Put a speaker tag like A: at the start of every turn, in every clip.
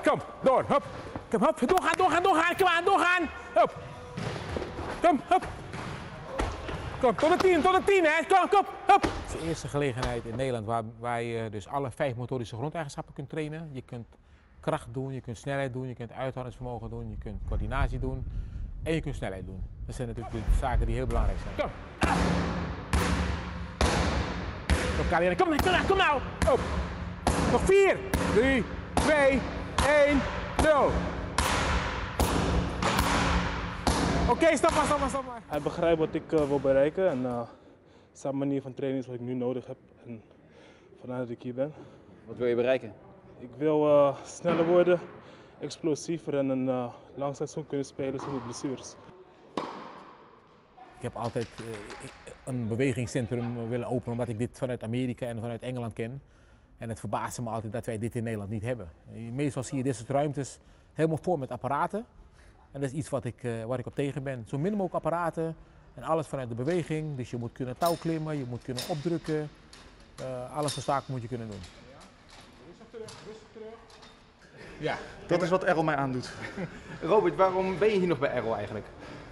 A: Kom, door, hop. Kom, hop, doorgaan. Kom aan, doorgaan. Hop. Kom, hop. Kom, tot de 10, hè. Kom, hop. Het is de eerste gelegenheid in Nederland waar je dus alle 5 motorische grondeigenschappen kunt trainen. Je kunt kracht doen, je kunt snelheid doen, je kunt uithoudingsvermogen doen, je kunt coördinatie doen en je kunt snelheid doen. Dat zijn natuurlijk de zaken die heel belangrijk zijn. Kom. Kom, Karina, kom nou. Op. Nog 4, 3, 2, 1, 0. Oké, stop maar.
B: Hij begrijpt wat ik wil bereiken en zijn manier van trainen is wat ik nu nodig heb. En vandaar dat ik hier ben.
C: Wat wil je bereiken?
B: Ik wil sneller worden, explosiever en een lang seizoen kunnen spelen zonder blessures.
A: Ik heb altijd een bewegingscentrum willen openen omdat ik dit vanuit Amerika en vanuit Engeland ken. En het verbaasde me altijd dat wij dit in Nederland niet hebben. Meestal zie je dit soort ruimtes helemaal vol met apparaten. En dat is iets waar ik op tegen ben. Zo min mogelijk apparaten en alles vanuit de beweging. Dus je moet kunnen touwklimmen, je moet kunnen opdrukken. Alles soort zaken moet je kunnen doen.
D: Rustig terug.
C: Ja.
D: Dat is wat Errol mij aandoet.
C: Robert, waarom ben je hier nog bij Errol eigenlijk?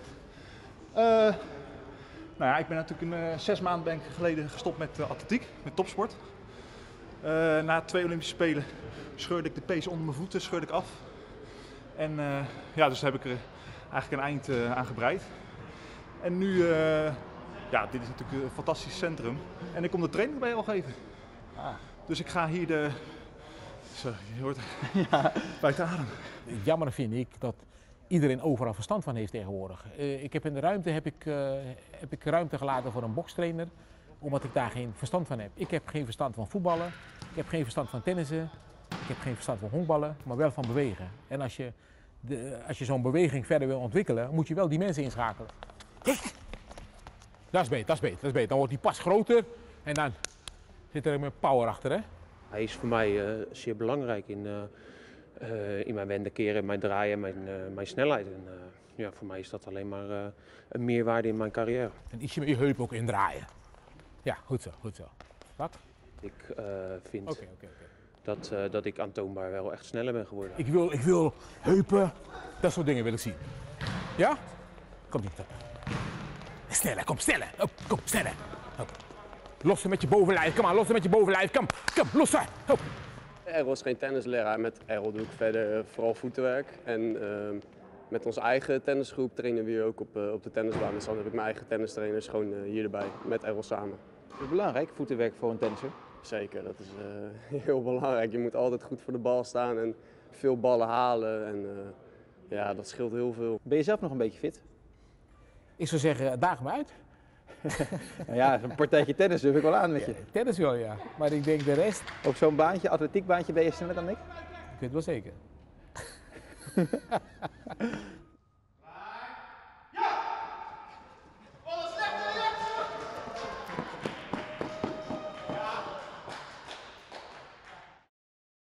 D: Nou ja, ik ben natuurlijk 6 maanden geleden gestopt met atletiek, met topsport. Na 2 Olympische Spelen scheurde ik de pees onder mijn voeten, scheurde ik af. En ja, dus heb ik er eigenlijk een eind aan gebreid. En nu, ja, dit is natuurlijk een fantastisch centrum. En ik kom de training bij Errol geven. Dus ik ga hier Sorry, je hoort buiten adem.
A: Jammer vind ik dat iedereen overal verstand van heeft tegenwoordig. Ik heb in de ruimte heb ik ruimte gelaten voor een bokstrainer, omdat ik daar geen verstand van heb. Ik heb geen verstand van voetballen, ik heb geen verstand van tennissen, ik heb geen verstand van honkballen, maar wel van bewegen. En als je zo'n beweging verder wil ontwikkelen, moet je wel die mensen inschakelen. Dat is beter. Dan wordt die pas groter en dan zit er een power achter, hè?
E: Hij is voor mij zeer belangrijk in mijn wendekeren, mijn draaien, mijn snelheid. En ja, voor mij is dat alleen maar een meerwaarde in mijn carrière.
A: En ietsje met je heup ook indraaien. Ja, goed zo. Wat?
E: Ik vind dat ik aantoonbaar wel echt sneller ben geworden.
A: Ik wil heupen, dat soort dingen wil ik zien. Ja? Kom niet. Sneller, kom sneller. Kom sneller. Lossen met je bovenlijf, kom aan, lossen met je bovenlijf, kom, lossen.
F: Errol is geen tennisleraar, met Errol doe ik verder vooral voetenwerk. En met onze eigen tennisgroep trainen we hier ook op de tennisbaan. Dus dan heb ik mijn eigen tennistrainers gewoon hier erbij, met Errol samen.
C: Is het belangrijk, voetenwerk voor een tennisser?
F: Zeker, dat is heel belangrijk. Je moet altijd goed voor de bal staan en veel ballen halen. En ja, dat scheelt heel veel.
C: Ben je zelf nog een beetje fit?
A: Ik zou zeggen, daag me uit.
C: Nou ja, een partijtje tennis durf ik wel aan met je.
A: Ja, tennis wel, ja. Maar ik denk de rest...
C: Op zo'n baantje, atletiekbaantje, ben je sneller dan ik?
A: Ik weet het wel zeker.